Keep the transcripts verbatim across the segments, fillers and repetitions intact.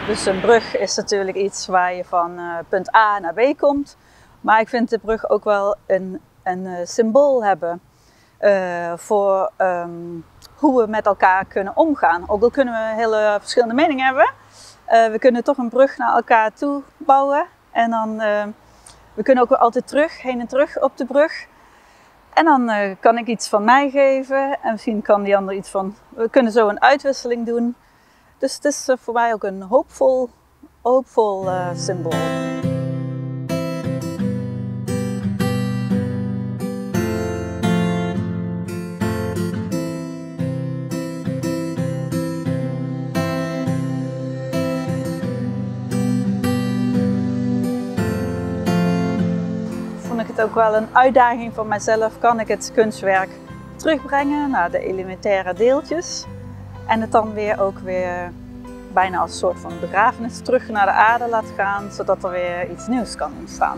Dus een brug is natuurlijk iets waar je van uh, punt A naar B komt. Maar ik vind de brug ook wel een, een uh, symbool hebben uh, voor um, hoe we met elkaar kunnen omgaan. Ook al kunnen we hele verschillende meningen hebben. Uh, we kunnen toch een brug naar elkaar toe bouwen. En dan, uh, we kunnen ook weer altijd terug, heen en terug op de brug. En dan uh, kan ik iets van mij geven en misschien kan die ander iets van... We kunnen zo een uitwisseling doen. Dus het is uh, voor mij ook een hoopvol, hoopvol uh, symbool. Vond ik het ook wel een uitdaging voor mijzelf. Kan ik het kunstwerk terugbrengen naar de elementaire deeltjes en het dan weer ook weer bijna als een soort van begrafenis terug naar de aarde laten gaan, zodat er weer iets nieuws kan ontstaan.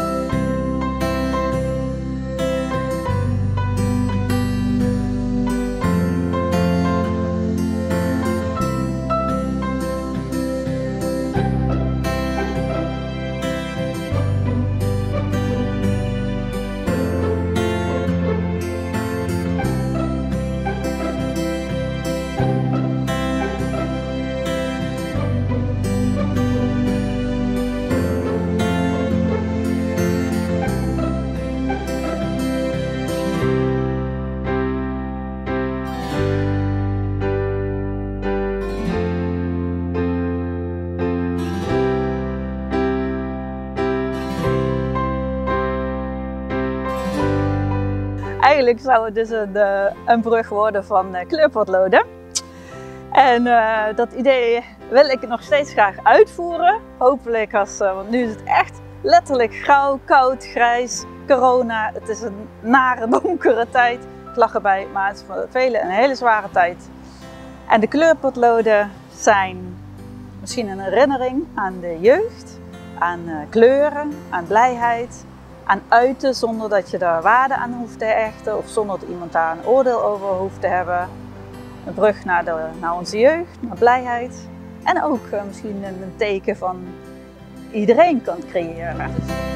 Eigenlijk zou het dus een, een brug worden van kleurpotloden. En uh, dat idee wil ik nog steeds graag uitvoeren. Hopelijk als, uh, want nu is het echt letterlijk grauw, koud, grijs, corona. Het is een nare, donkere tijd. Ik lach erbij, maar het is voor velen een hele zware tijd. En de kleurpotloden zijn misschien een herinnering aan de jeugd, aan uh, kleuren, aan blijheid. Aan uiten zonder dat je daar waarde aan hoeft te hechten of zonder dat iemand daar een oordeel over hoeft te hebben. Een brug naar, de, naar onze jeugd, naar blijheid en ook uh, misschien een teken van iedereen kan creëren.